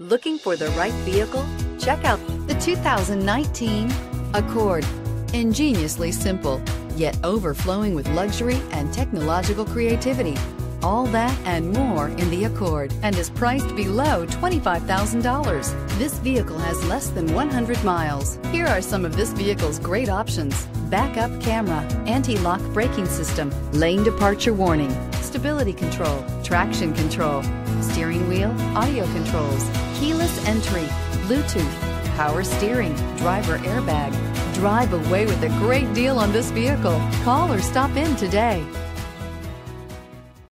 Looking for the right vehicle? Check out the 2019 Accord. Ingeniously simple, yet overflowing with luxury and technological creativity. All that and more in the Accord, and is priced below $25,000. This vehicle has less than 100 miles. Here are some of this vehicle's great options: backup camera, anti-lock braking system, lane departure warning, stability control, traction control, steering wheel audio controls, keyless entry, Bluetooth, power steering, driver airbag. Drive away with a great deal on this vehicle. Call or stop in today.